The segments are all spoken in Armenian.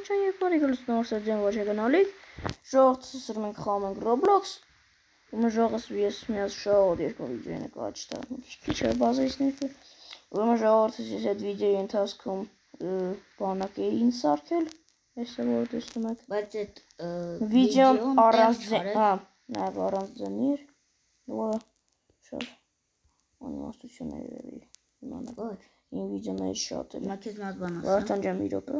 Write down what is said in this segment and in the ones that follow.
Ինչա երբ բարի գլուց նոր սրձեն ոչ է գնալիք, ժողովրդը սրում ենք խաղում ենք Roblox, ուրեմն ժողովս ես միած շոտ երկու վիդեո ենք աչտա, քիչ է բազայիսներ, ուրեմն ժողովրդը ես այդ վիդեոյի ընթացքում բանակ էի ինձ սարքել, այսը որ տեսնում եք, բայց այդ վիդեոն առանց ձեն, նաև առանց ձենի էր, որը շատ անիմաստություն է երևի իմանալ, իմ վիդեոներից շատ էր, նա քեզ մատ բան ասա, Վարդան ջան մի րոպե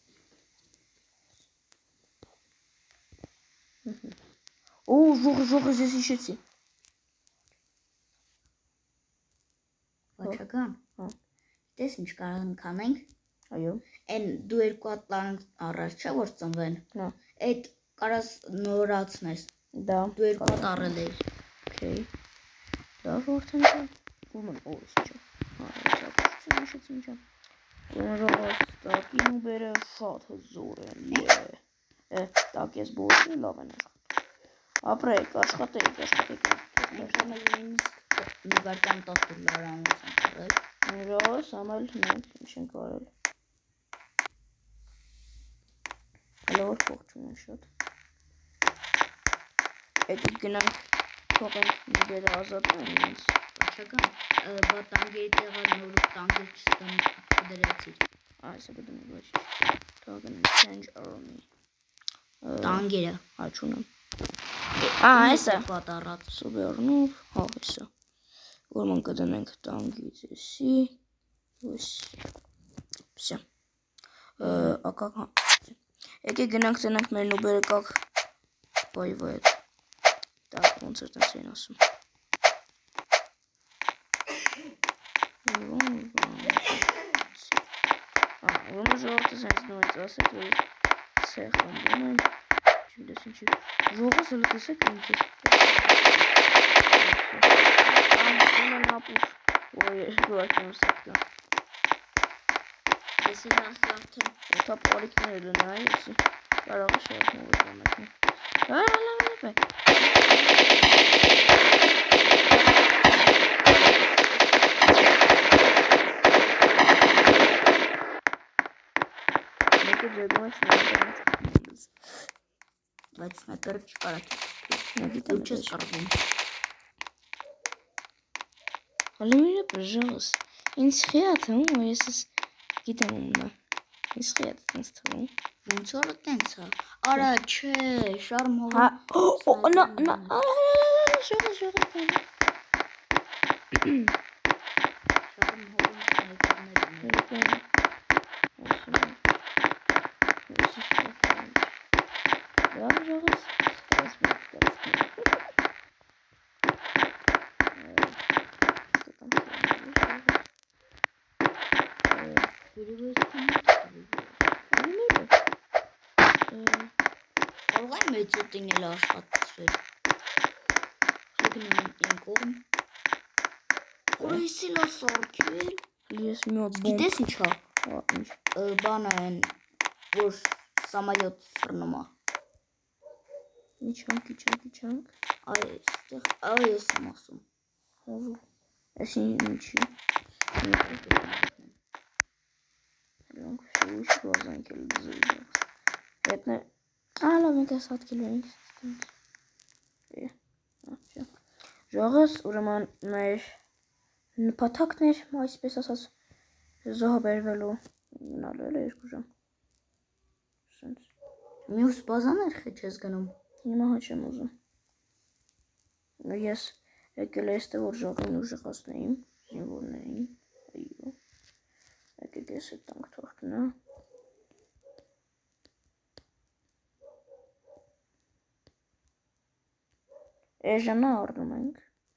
Օ, ժողը ես հիշեցի։ Վաչական։ Տես ինչ կարող ենք անենք։ Այո։ Այն դու երկու հատ տան առաջ չէ որ ծնվեն։ Հա։ Այդ կարաս նորացնես։ Դա։ Դու երկու հատ առել ես։ Okay։ Լավ Վարդան ջան։ Ուրեմն ո՞ս չէ։ Հա, ճակատություն հիշեցի ինչ։ Ուրեմն ժողովս տակին ու բերը շատ հզոր են։ Տակ ես բորի լավ են աշխատում։ Ապրեք, աշխատեք։ Մենք ամել նույնիսկ նվարտան 10 դոլար ամոց ենք արել։ Ժողովս ամել մենք ինչ ենք արել։ Հալոր փողջում են շատ։ Եկեք գնանք թողենք մի բերը ազատում ինձ։ Վաչական, բա տանգերի տեղը նոր տանգեր չստան դրեցի։ Այսը գտնում ոչ։ Թողենք change army։ Տանգերը, հա չունեմ։ Այսը պատառած սուբերնով, հա այսը։ Ուրեմն կդնենք տանգից էսի, Всё։ Ակակ հա։ Եկեք գնանք ծնենք մեր նուբերը կակ բայվայ։ Так, ոնց էր տենց էին ասում։ Ուրեմն ժողովրդը սենց նույնց ասեց, որ ցեխ ամբում են, չգիտես ինչի, ժողովս հլը տեսեք ինձ ես։ Ամբում ապուր, որ երկու արկեմ սակտա։ Ես էլ ասլավթեմ։ Ոտա պարիքներ էլ նայ եսի, կարող է շեղնով է բամեքն։ Լավ է։ Բայց սնայպերը չկարա դու չես կարվում։ Հալիմիրը պժողս, ինձ խիատ հում, ես գիտեմ ումնա, ինձ խիատ տենց թվում։ Ոնց որը տենց է, արա չէ, շարմ հողը։ Ժողը տեն։ Շարմ հողը սնայպերներ են։ Լավ ժողս, այս մեկ դարձնի։ Կարող է մեծ ուտին էլ աշխատացրել։ Հագնում են կողմ։ Որույսին է սարքել։ Ես մի հատ բոմբ։ Գիտես ինչ է։ Ինչ։ Բանը են, որ սամալյոտ սրնում է։ Իչանք։ Այստեղ, ես եմ ասում։ Այս ինչի։ Լոնք շուշ գոզանք էլ ձուժ։ Հետն լավ ենք այս հատկել ենք։ Ժողս ուրեմն մեր նպատակներ, այսպես ասած զոհը բերվելու գնալու էլ 2 ժամ։ Մյուս բազաներ խիչ ես գնում։ Հիմա հա չեմ ուզում։ Ես եկել է այստեղ որ ժողին ուժեղացնեին, զինվորներին, այո։ Եկեք ես այդ տանք թողտնա։ Էժանա առնում ենք։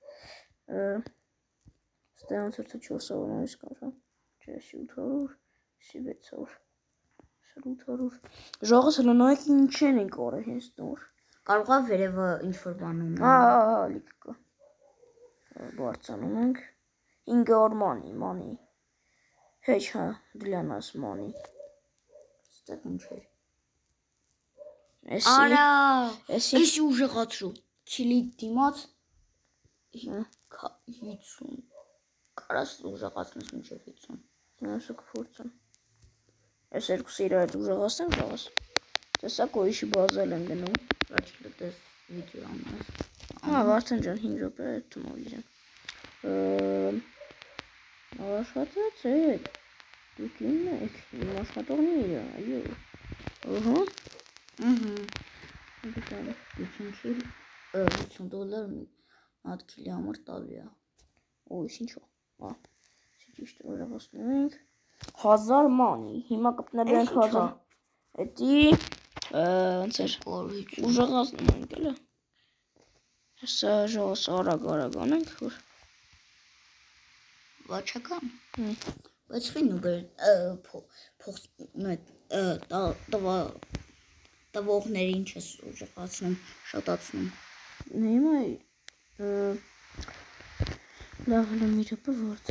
Ստեղ ոնց որ 400 նույնիսկ կարա։ Չէ, 700, 600, 800։ Ժողս հլը նայեք ինչ ենք օրը հենց նոր։ Կարող է վերևը ինչ-որ բան ունենալ։ Հա, լիք կա։ Բարձանում ենք։ 500 money։ Հեչ հա, դլյան աս money։ Ստեղ ինչ էր։ Էսի։ Արա, էսի ուժեղացրու։ Քիլի դիմաց 50։ Կարաս ուժեղացնես մինչև 50։ Ասուկ փորձեմ։ Այս երկուսը իրար հետ ուժեղացնենք ժողս։ Տեսակ ուրիշի բազել եմ գնում։ Առաջինը դες վիդեո անես։ Հա, Վարդան ջան 5 րոպե թումով իրեն։ Աշխատած է։ Դուք ինն եք, իմ աշխատողները, այո։ Ահա։ Դուքան 50 դոլար մի հատ քիլի համար տալի է։ Ոյ, ինչո՞։ Հա։ Ճիշտ ուժեղացնենք։ 1000 մանի։ Հիմա կպնելու ենք 1000։ Էդի ոնց էր ուժեղացնում ենք էլի։ Հեսա ժողս արագ անենք որ Վաչական։ Բայց ֆին ուբեր փոխ տվողների ինչ ես ուժեղացնում, շատացնում։ Հիմա լավ մի րոպե ворդ։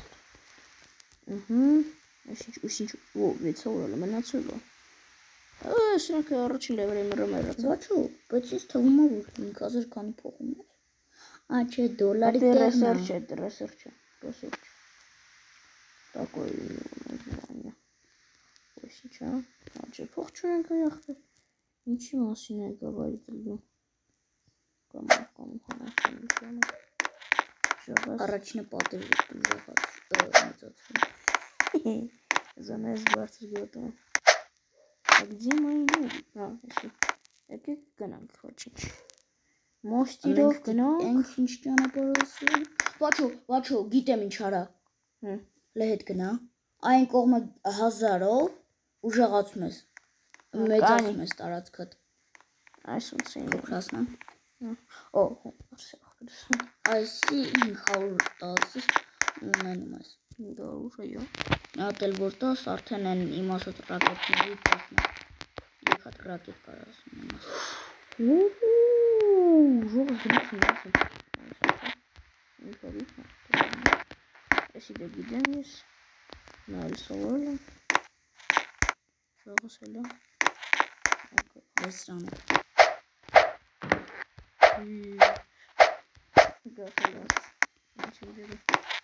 Ինչ ու 6 օր մնացել է։ Սրանք առաջին լեվելի մռմերը։ Վաչո, բայց ես թվում է որ 5000 քանի փոխում ես։ Չէ, դոլարի Research։ Такой название. Сейчас. Չէ, փող չունենք ախպեր։ Ինչի մասին է գավայդելու։ Կամ հանաշան։ Առաջինը պատեր ուժեղաց մեծացրու։ Զանես բարձր գոտում։ Где мои ноги? Էսի։ Եկեք գնանք, ոչինչ։ Մոստիրով գնանք։ Ինչ ճանապարհով։ Վաչո, գիտեմ ինչ արա։ Լեհետ գնա։ Այն կողմը 1000-ով ուժեղացում ես։ Մեծացում ես տարածքդ։ Այս ոնց է փոքրացնեմ։ Օ, Այսի 510 ունենում ես։ դա ուժը։ Ատել որ տաս արդեն են իմ ասած ռակետների տակն է։ Եկ հատ ռակետ կարաս ունենաս։ Ժողս գնացին։ Էսի դե գիտեմ ես։ Նայել սովորել եմ։ Ժողս էլ եմ։ Դեսրան է։ Գախելաս։ Ինչի դերը։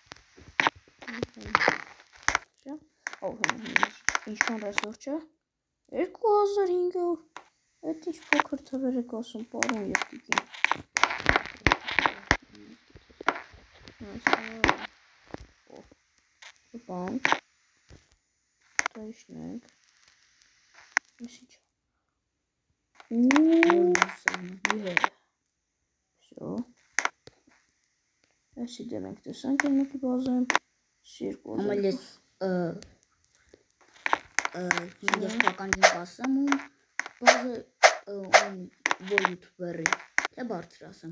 Ինչքան ռեսուրս է։ 2500 Այդ ինչ փոքր թվեր եք ասում պարոն եղտիկին։ Բանկ Տայշնենք Մեսիչ Всё Այսի դեմենք տեսանք են մեկի բազայում Ամել ես ես պականջին կասեմ ու բազը որ յութուբերի թե բարձր ասեմ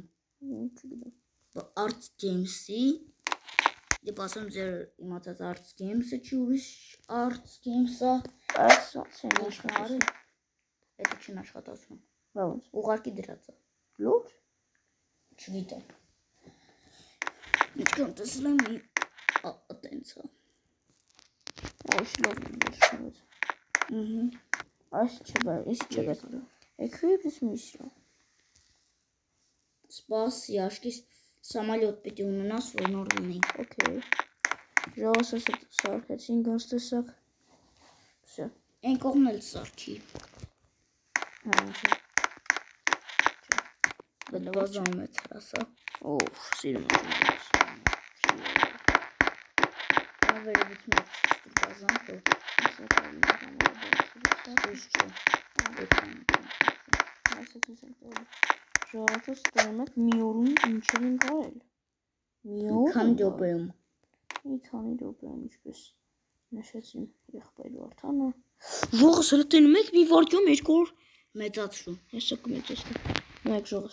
Arts Games-ի Դեպ ասեմ ձեր իմացած Arts Games-ը չի ուրիշ Arts Games-ը Այս ոնց են աշխատում Էդը չեն աշխատացնում Ոնց ուղարկի դրած է Լուր Չգիտեմ Ինչքան տեսել եմ տենց է Այս լավ դերշնոց Այս չբա, ես չբա Equipment mission Սպասի, աշկիս Սամալյոտ պիտի ունենաս, որ նոր լինի Okay Ժողս ասը սարքեցին գանց տեսակ Всё Են կողմն էլ սարքի Բդ բազանում է ծրասա Օվ, սիրում եմ Ավերևից մեծ բազան որ Ժողովրդը ստորում եք մի օրում ինչեր են կարել Մի օր Քանի րոպեում Մի քանի րոպեում ինչպես նշեցին եղբայր Վարդանը Ժողս հələ տենում եք մի վարկյամ 2 օր մեծացրու Հեսա կմեծացնեմ Նայեք ժողս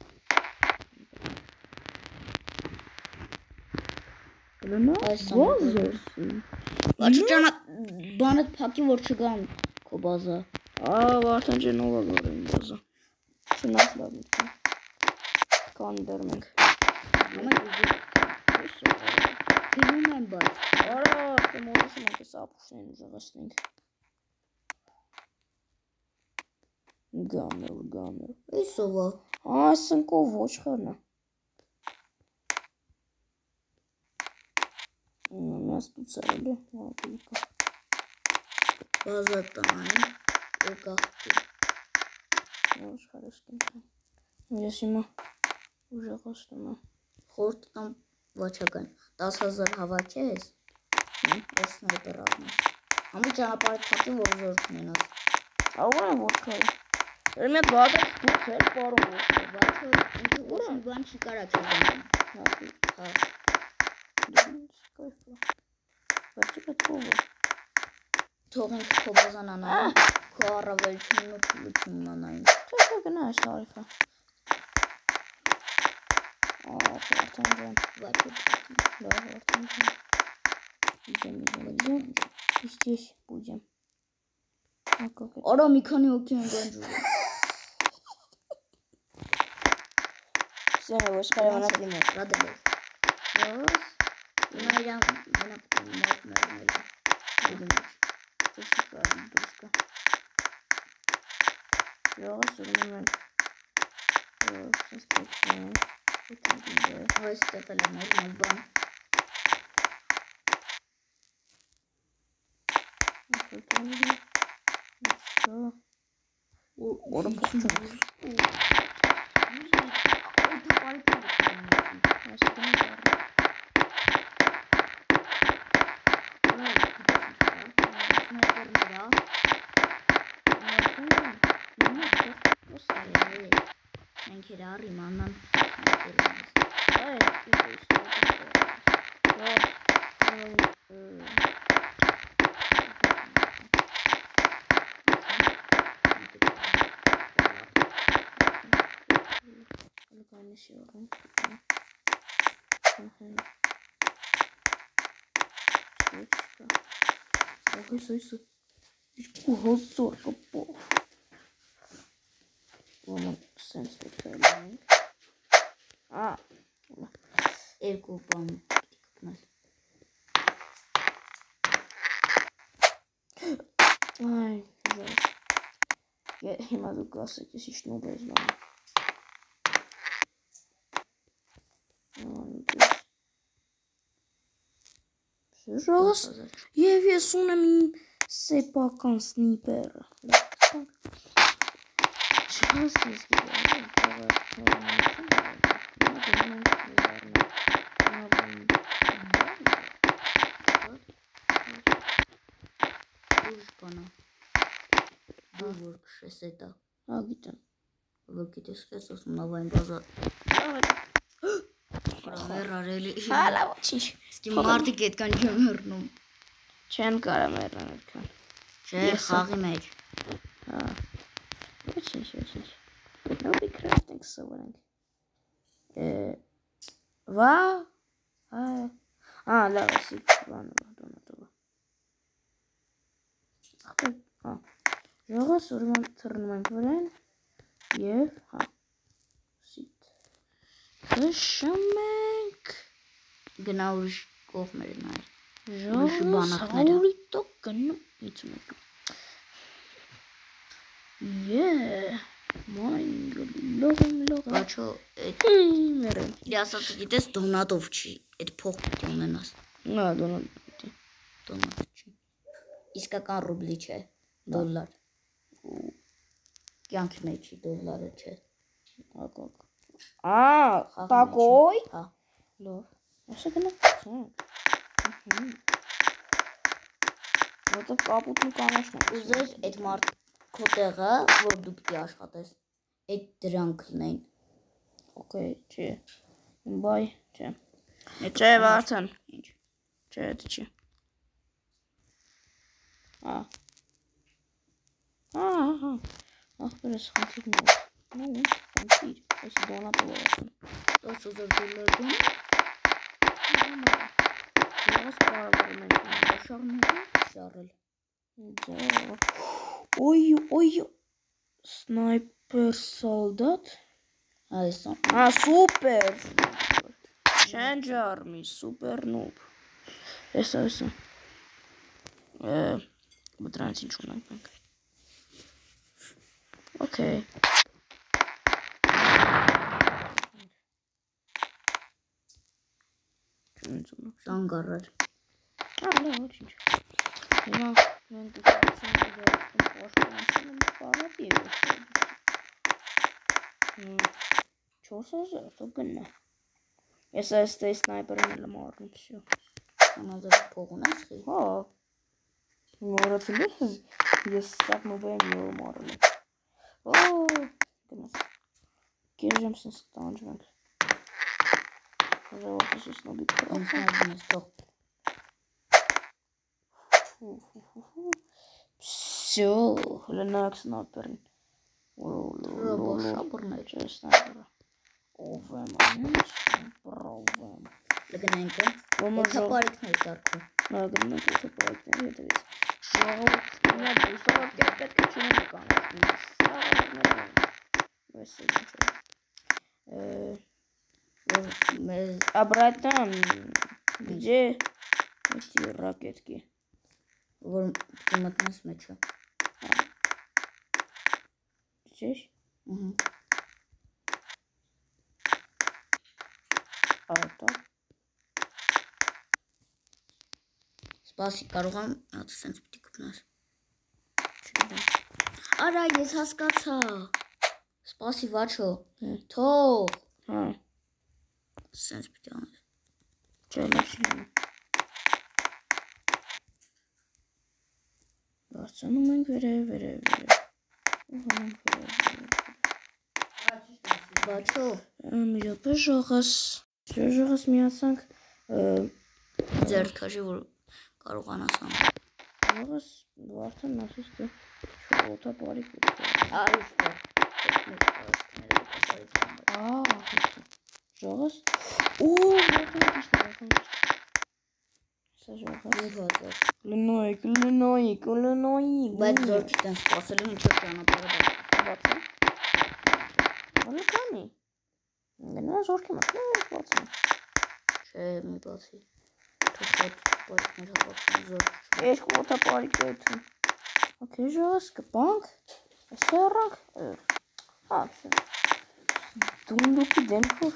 Կլնա բազը Բաչի ճանա բանդ փակի որ չգան քո բազա Վարդան ջան ով է գորին բազա Չնաս լավ միտքն Կան դեռ մենք Ամեն Հինում եմ բաց Արա արդեն մոտեցում ենք ես ապուշներին ուժեղացնենք Գաներ Այսով է Սնկով ոչխարն է Միած տուց է էլի բազատային գաղթի։ Ոնց հարստում։ Ես հիմա ուժեղացնում եմ։ Խորտ կամ վաչական 10,000 հավաքես։ Ես սնայպեր առնես։ Ամի ճանապարհ փակի որ զորք ունենաս։ Կարող եմ ոչ քայլ։ Եմ այդ բազած դուրս էլ պարում ոչ։ Բաչո ինքը ոչ մի բան չի կարա քեզ։ Հա։ Կայֆ։ Բայց պետք է Թող ինքը քո բազանանային, քո առավելությունն ու թուլությունն անային։ Չէ, գնա այս տարիֆը։ Արտանջան, Բաչո լավ արտանջան։ Идем. И здесь будем. А как это? Արա մի քանի հոգի են գանջում։ Все, его шкаля на Դիմը, ռադել։ Раз. Հիմա իրան մոտ մերնել։ Это шикарно, дружка. Раз, момент. Сейчас включаем. Այս տեղ էլ նորմալ բան։ Что? Որը փոխում։ Մենք իրար իմանան Isso. Escorrou soca, porra. Vamos sense também. Ah. երկու բան Ai, жесть. Я не могу классать, если что, без вами. Жесть. Я весу на ми сепакан снипера. Сейчас здесь это. А где? Выкидишь с новой базы. Проверили. Hala ոչինչ։ Իսկ մարդիկ այդքան չեմ հեռնում։ Չեն կարամ հեռան այդքան։ Չէ, խաղի մեջ։ Հա։ Ոչինչ։ Նոբի crafting սովորենք։ Վա։ Լավ, էսի բանը դոնատովը։ Հա։ Ժողովս ուրեմն թռնում ենք վրան եւ հա։ Սիտ։ Քշում ենք։ Գնա ուրիշ կողմեր նայ։ Ժողովս հավորի տոք գնում իցում ենք։ Լողում։ Բաչո, Մերեն։ իր ասածը գիտես դոնատով չի, այդ փող պիտի ունենաս։ Նա դոնատ։ Դոնատ չի։ Իսկական ռուբլի չէ, դոլար։ Կյանքի մեջի դոլարը չէ։ Ակակ։ Такой? Հա։ Լավ։ Աշա գնացինք։ Որտե կապուտն ու կանաչն են։ Ուզես այդ մարդ քո տեղը, որ դու պիտի աշխատես, այդ դրանք լինեն։ Okay, չէ։ Բայ, չէ։ Չէ, Վարդան։ Ինչ։ Չէ, դա չի։ Ախպերս խնդիրն է։ Նո, խնդիր, այս դոնատը որացն։ 10,000 դոլար դոն։ Ես կարող եմ շարել։ Ой, снайпер солдат. Այսօր։ Супер. Change army, super noob. Eso. Бутранец ինչ ունենք մենք։ Okay. Տանգարար։ Լավ, ոչինչ։ Հիմա մենք դիտացին դեպքում պաշտպանությունը բարդ եւ 4000 то գնա։ Ես այստե սնայպերն եմ առնում, всё։ 20,000 փող ունես խի։ Հա։ Մորացել ես, ես սաղ նոբեմ յորում առել եմ։ Օ, գնաց։ Գերժեմ սնս տանջվենք։ Ժողովրդի սնոբի Ինձ նայում ես թող։ Всё, լնակ սնայպերին։ Ռոբոշաբուրներ։ Չէ սնայպերը։ Ով եմ անց, պրովեմ։ Լգնենք է։ Ոմա Օթապարիկներ կարգու։ Նագնենք օթապարիկների հետևից։ Ժողովուրդը դուսով կերպետ չունեն կանացնի։ Обратно, где эти ракетки? Որ դու մտնես մեջը։ Здесь? Ահա։ А это? Սպասի, կարող եմ հատ սենց պիտի կպնաս։ Չգիտեմ։ Արա, ես հասկացա։ Սպասի, վաչո։ Թող։ Հա, Սենց պիտի անես։ չէ, լավ չի։ Բարձանում ենք վերև։ Ուղանում վերև։ Վաչո։ Մի րոպե ժողս միացանք Ձեռքաշի, որ կարողանաս անել։ ժողս վարդան ասես թե օթապարիկ Այստեղ։ ժողս վարդան ճիշտ է սա ժողս 5000։ լնոյիկ Բայց զոր չտեն սպասելու ինչով ճանապարհը բացում Ալը կանի գնա զորքի մտնի բացում չէ, մի բացի։ Թող շատ բարիկներ հավաքեն զոր։ երկու օթապարիկ է այդում Okay, ժողս կպանք սեռանք հա դունդուկի դեմքով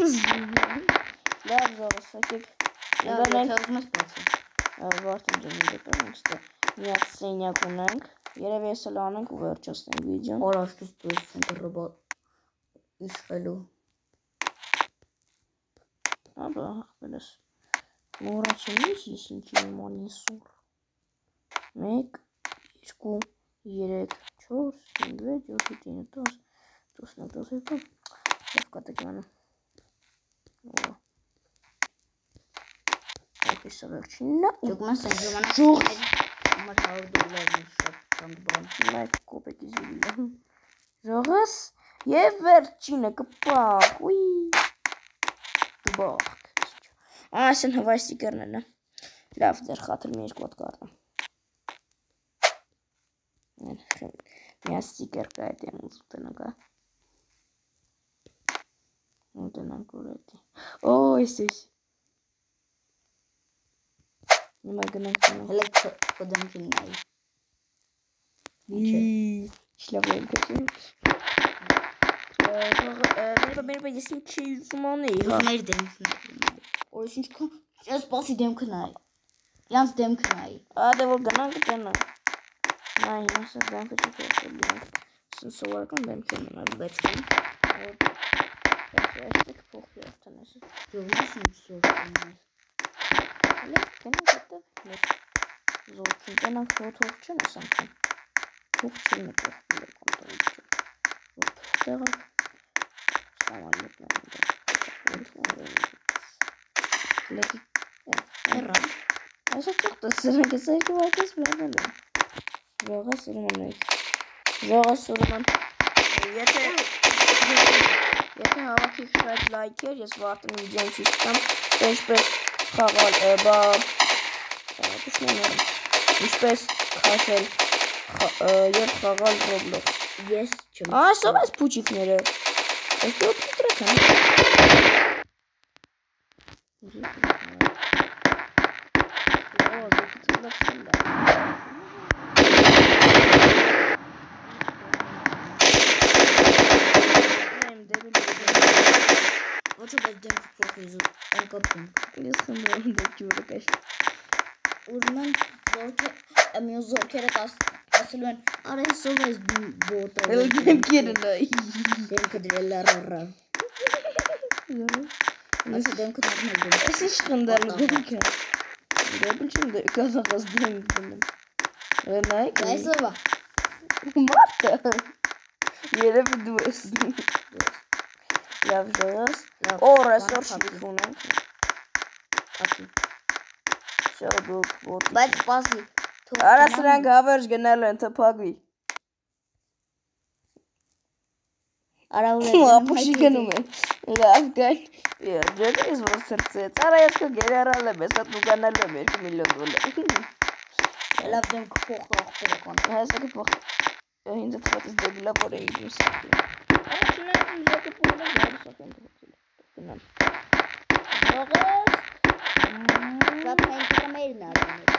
լավ ժողս եկեք Լավ, եթե ուզում ես բացի։ Վարդան ջանի դեպը մստե միած սենյակ ունենք երևի ես էլ անենք ու վերջացնենք վիդեոն Արաշտուս դու ես ընդ ռոբոտ իշխելու։ Աբա հախվելես մոռացել ես ինչի իմանին սուր 1 2 3 4 5 6 7 10 11 լավ կատականը Այսը վերջինն է Ճոգման սեն ժամանակ Ժողս համար $100 շատ կանգ բան։ Մեկ կոպեկի զիլիլը Ժողս և վերջինը կպակ Ուի Դուբաղ Ասեն հվայ ստիկերն էլ է Լավ դեր խաթր մի երկու հատ կարտը Միա ստիկեր կա էտ եմ ուզ ուտենակ է Ուտենակ որ էտի Օ, ես Հիմա գնանք Հելը քո դեմքին նայի։ Շլավ եմ կեցին Ներբա ես ինչ չի ուզում անի Ուզում էիր դեմքին նայի։ Որ ես ինչքան ես սպասի դեմքը նայի։ Իրանց դեմքը նայի։ Ադե որ գնանք տնանք Նայ հիմա սա դեմքը չի կողքել Սովորական դեմքի մնար 6 Այստեղ փոխվի արդեն ես Ճոգմաս ինչ զոր կնես։ Լեկ գնանք հետև Զորքին տնանք թող չեն ես անգամ Թող չին է կողքել կոնտրոլ չէ Որ թող տեղանք Սամանիտ Լեկի Հեռան։ Այսա թողտը սրանք ես երկու վարկես վերնել եմ Ժողս ուրման Ժողս Եթե հավաքի շատ լայքեր ես վարդն վիդեոն ցույց տամ ինչպես խաղալ ինչպես քաշել եւ խաղալ Roblox Ես չեմ։ Ասով ես փուչիկները Ես դու փիտրակ եմ Ոչ բայց դեմքը փոխի անկապ դեմք։ Ես խնդրում եմ դեպի ուրկաշ Ուզում եմ զորքը Ամեն զորքերը ասել են արեն սովես բոտը։ Դեմքերը նայ։ Դեմքը դրել առը։ Ասա դեմքը նորմալ։ Էս ինչ խնդալու դեմքը։ Դե բիլչում դե կազախած դեմքը։ Նայ։ Այսօրվա։ Մարտը։ Երևի դու ես։ Լավ ժողս։ Օ, ռեսուրս շիք ունենք։ Ակի։ Շո դուք ոտ։ Բայց սպասի։ Արա սրանք հավերժ գնալու են թփագվի։ Արա Ապուշի գնում են։ Լավ գալ։ Երջել ես որ սրծեց։ Արա ես կո գերարալ եմ, ես դու գնալու եմ 2 միլիոն դոլար։ լավ դեմք փոխ ախտերական։ Հեսա կփոխ։ Ինձ թվաց դեբիլա որ էի դուրս։ Արա շնորհակալ ժողովուրդ փոխել եմ սախեն դեպքում։ Գնամ։ Ժողովուրդ Սա կամերն արվում։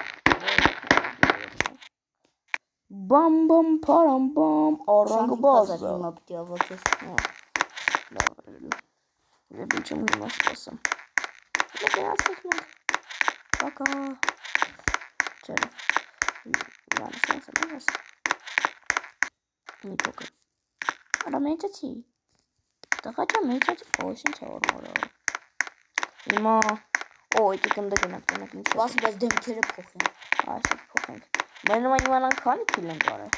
Bam bam param bam orangu bazı. Հիմա պիտի ավարտես։ Լավ։ Դե բիչում հիմա սպասեմ։ Լավ ասում։ Пока. Չեր։ Ладно, սենս։ Не пока. Արա մեջացի։ Տղաճա մեջացի։ Ոչինչ չորմորը։ Հիմա օй կնդգնակ ինչ։ Սպասի, բայց դեմքերը փոխեն։ Այսը փոխենք։ Մենու իմանան քանի քիլ են կարել։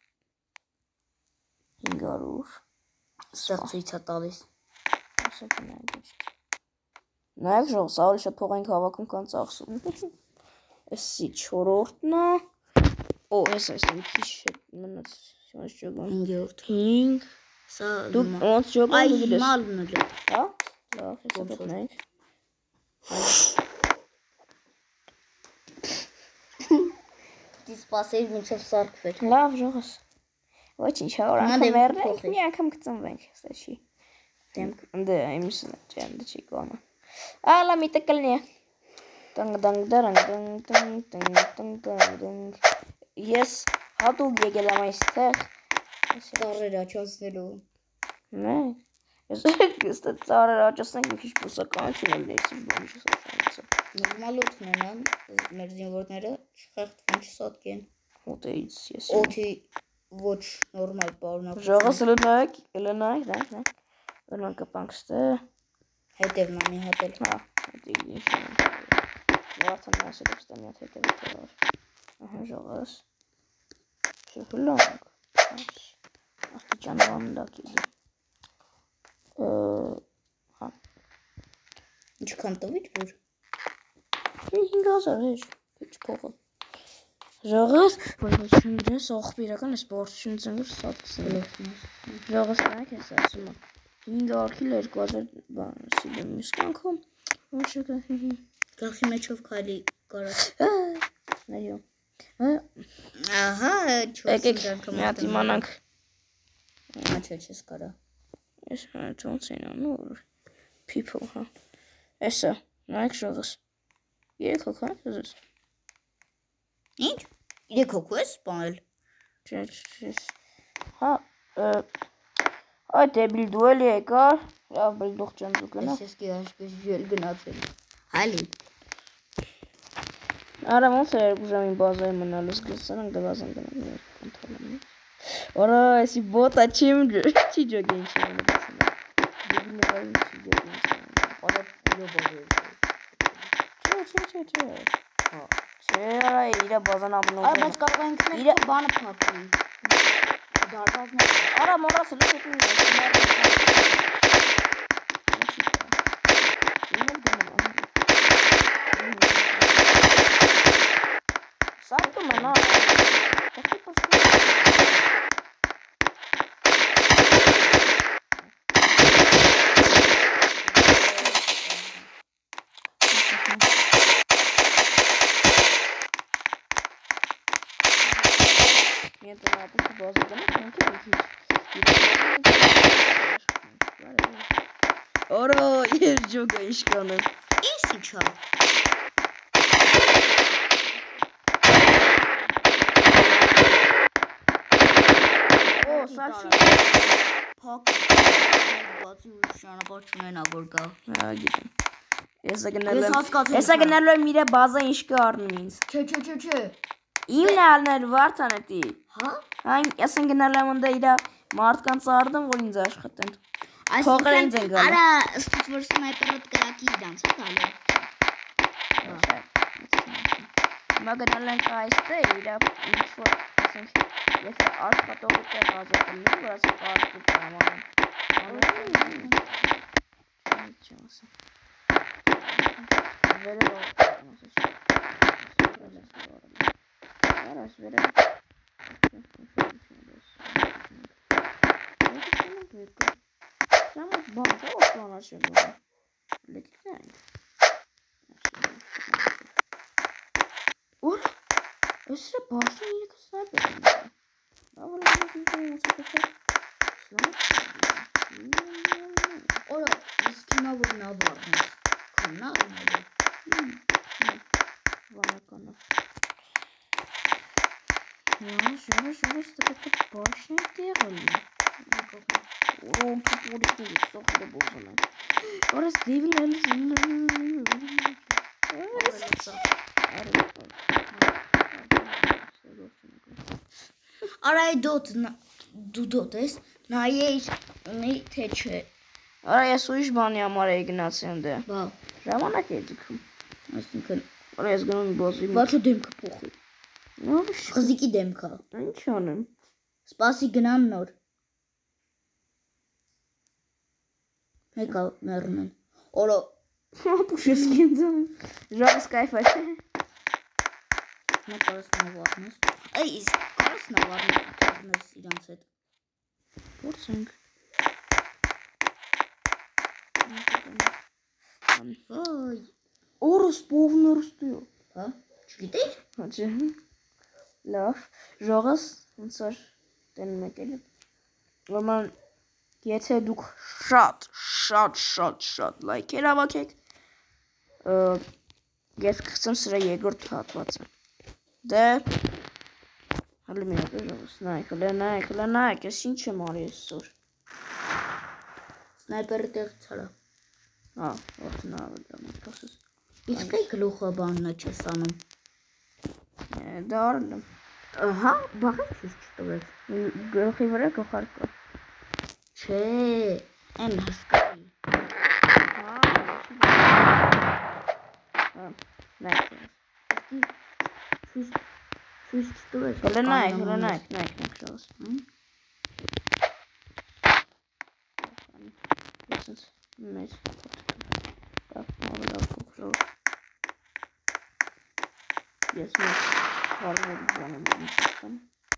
500։ Սա ցույց է տալիս։ Ասա կնայեք։ Նայեք ժող, սա ավելի շատ փող ենք հավաքում կան ծախսում։ Էսի 4-ն է։ Օ, էս մի քիչ մնաց։ Շանս ճոգան։ 5-րդ։ 5։ Սա Դու ոնց ճոգան Այ դու գիտես։ հիմա ալնել է։ Հա? Լավ, հեսա գտնենք։ Դի սպասեիր մինչև սարքվեր։ Լավ ժողս։ Ոչինչ, հա, մեռնենք, մի անգամ կծնվենք, սա չի։ Դեմք։ Դե, իմս ջանդը չի կոմը։ Ալա մի տկլնի։ Տանգ դանգ դրանг դանգ դանգ դանգ դանգ դանգ։ Ես հատուկ եկել եմ այստեղ։ Ծառեր աչացնելու։ Նե։ Ես ստա ծառեր աչացնենք մի քիչ բուսականություն էլ ներսի բանջի սաշանցը։ Նորմալ օդն են, մեր զինվորները չխեղդվեն, չսատկեն։ Օտեից ես։ Օդի ոչ նորմալ պարունակություն։ Ժողս լնայք, Ուրման կպանք ստե։ Հետևն ամի հատել։ Հա, հետի ինչ։ Վարդան ասել եմ ստե մի հատ հետևի տվար։ Ահա ժողս։ Շփլանք։ Աստիճան վանդակի։ Հա։ Ինչքան տվիր որ։ 5000 էջ, քիչ փողը։ Ժողս, բայց չնդես ախպիրական սպորտություն ծնգր սատկսել։ Ժողս նայեք ես ասում եմ։ 500 քիլ 2000 բան սիլեմ միսկանքում ոչ չկա Գլխի մեջով քայլի կարած այո ահա եկեք մի հատ իմանանք Աչա չես կարա ես ոնց են անում people հա էսա նայեք ժողս երեք հոգա զուս Ինչ 3 հոգու ես սպանել չէ հա Այդ դեբիլ դու էլի եկար, լավ բլդուղ ջան դու գնա։ Ես գիշեր ջել գնացել։ Հալի։ Արա ոնց է 2 ժամին բազայի մնալու սկսանք դվազան գնանք կոնտրոլում։ Օրա էսի բոտա չի ջոգին չի մնացել։ Դեբիլը վայր չի ջոգին։ Արա իլո բազը։ Չէ։ Հա։ Չէ, արա իր բազան ապնող։ Արա բայց կարող ենք մեր բանը փակի։ Դարբազն Արա մորաս լուք Սարդում են, Օրո, ես ջոգա իշկանը։ Ինչ իչա։ Օ, սաշի։ Փակ։ Բացի ու շանապար չունենա որ գա։ Հա, գիտեմ։ Ես գնալու եմ իր բազա ինչ կառնում ինձ։ Չէ։ Իմն վարդանետի։ Հա։ Այն ասեն գնալ եմ ընդ իրա մարդկանց արդեն որ ինձ աշխատեն։ Փողերը ինձ են գալու։ Արա ըստ որ սնայպերը կրակի իրանց է գալու։ Հիմա գնալ ենք այստեղ իրա ինչ որ ասենք եթե աշխատողի տեղ ազատել լինի, որ ասենք արդյոք կարամ անեմ։ Ըստ բաշին ինքը սնայպեր է։ Օրա իսկ հիմա որ նա վառն է։ Քնա անելու։ Վանականը։ Շուրջ տպետը բաշին տեղալի։ Որոնք պորիկների սոխը բոզանան։ Որս դիվիլ Արա դու դոտ ես, նայեիր ունի թե չէ։ Արա ես ուրիշ բանի համար էի գնացի ընդե։ Բա, ժամանակ էի ձգում։ այսինքն Արա ես գնում բոզի։ Վաչո դեմքը փոխի։ Ո՞վ Խզիկի դեմքը։ ինչ անեմ։ Սպասի գնան նոր։ Մեկա մեռնեն։ Օրո Ապուշես կենձում։ Ժողս կայֆա չէ։ նա կարս նավառնես։ Այ իսկ կարս նավառնես իրանց հետ։ Փորձենք։ Ոյ, Օրս պովնորստու։ հա, չգիտես։ Հաճե։ Լավ, ժողս ոնց որ տենում եք էլի։ Ուրեմն եթե դուք շատ լայքեր հավաքեք, ես կգցեմ սրա երկրորդ հատվածը։ Դե հələ մի հատ ժողս, նայք, ես ինչ եմ արի այսօր։ Սնայպերը տեղ ցարա։ Հա, օրդինալ դամատքասս։ Իսկ է գլուխը բաննա չես անում։ Դա արել եմ։ Հա, բաղը չես չտվեց։ Գլխի վրա գլխարկ կա։ Չէ, այն հսկայի։ Նայք։ Չուս չտվեց։ Հələ նայք, ժողս։ Ես մեծ так մավելավ փոքրով։ Ես մեծ խարվոր բանում եմ չստան։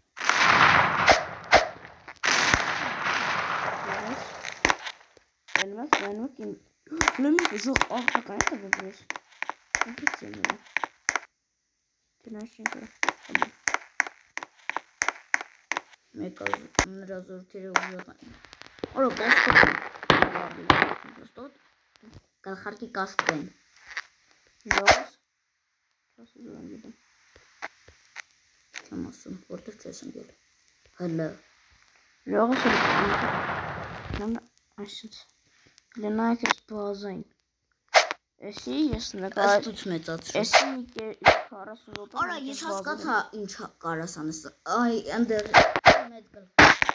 Այնմակ իմ լեմի ժող աղտական է տվեց։ Ինչի՞ ցենը։ Գնաշինքը։ Մեկը նրա զորքերը ուժեղան։ Օրո կասկը։ Ստոտ։ Գլխարկի կասկեն։ Ժողս։ Ասում եմ գիտեմ։ Չեմ ասում, որտեղ չես ընկել։ Հələ։ Ժողս այսինքն գնայք ես բազային։ Էսի ես նկար Աստուց մեծացրու։ էսի մի 40 րոպե։ Արա ես հասկացա ինչ կարաս անես։ Այ այնտեղ մեծ գլխ։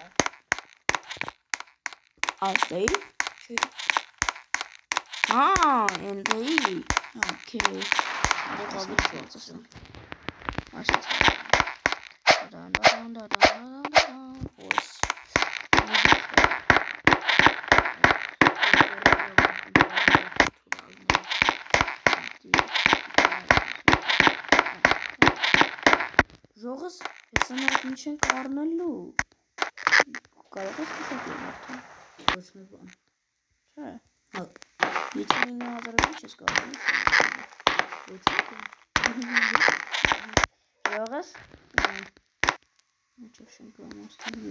Այստեի։ Չէ։ Հա, ընդեի։ Okay։ Դեռ ավելի փոքր։ Աշտի։ Voice։ Ժողս, ես ամենակ ինչ ենք առնելու։ Կարող ես կշակել մարդուն։ Ոչ մի բան։ Չէ։ Հա, 59,000 ինչ ես կարող։ ոչ մի բան։ Ժողս։ Ինչ շենք ամաստանի։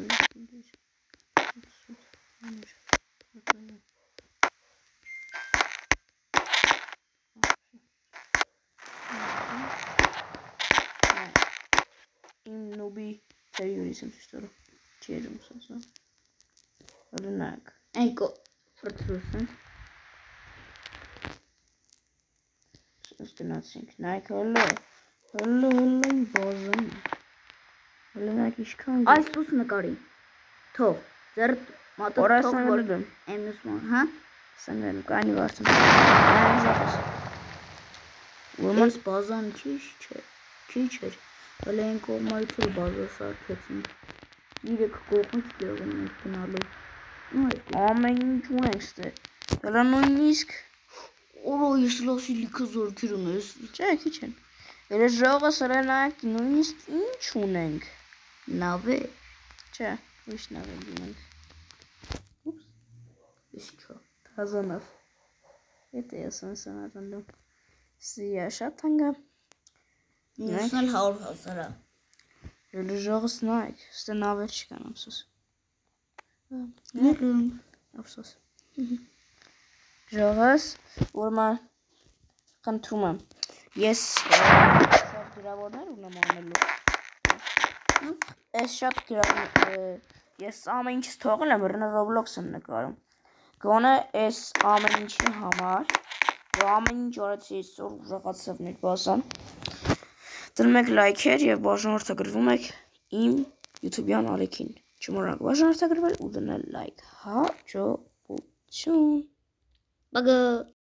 Իմ նոբի թեյուրիս եմ շտորը։ Չերում սասա։ Օրինակ։ Այնքո ֆրթրուսն։ Ստենացինք նայք հələ Հլը բազան։ Հլնակ իշքան։ Այս դուս նկարի։ Թող, ձեր մատը Օրասն թող որ եմ։ εμնուսման, հա։ Սնգեն կանի վարդում։ Այն ժողս։ Ես բազան քիչ էր։ Հələ այն կողմայից էլ բազա սարքեցինք։ 3 կողմից դեղում ենք գնալու։ Ամեն ինչ ունենք ստե։ Հələ նույնիսկ Օրո ես լասի լիքը զորքեր ունես։ Չէ, քիչ են։ Elə ժողս հրանակ նույնիսկ ինչ ունենք։ Նավե։ Չէ, ուրիշ նավեր ունենք։ Ուպս։ Իսկա։ Թազանով։ Եթե ես անսանարանդում։ Սիա շատ թանկա։ Նույնիսկ 100,000-ա։ Elə ժողս նայք, ստե նավեր չկան ամսոս։ Ներում։ Ափսոս։ Ժողս, ուրման խնդրում եմ։ Ես շատ գրավորներ ունեմ անելու։ Ես շատ ես ամեն ինչս թողել եմ Roblox-ը նկարում։ Գոնե ես ամեն ինչի համար, ամեն ինչ արեցի այսօր ուժեղացավ մեր բազան։ Դնում եք լայքեր եւ բաժանորդագրվում եք իմ YouTube-յան ալիքին։ Չմոռանաք բաժանորդագրվել ու դնել լայք։ Հաջողություն։ Բագը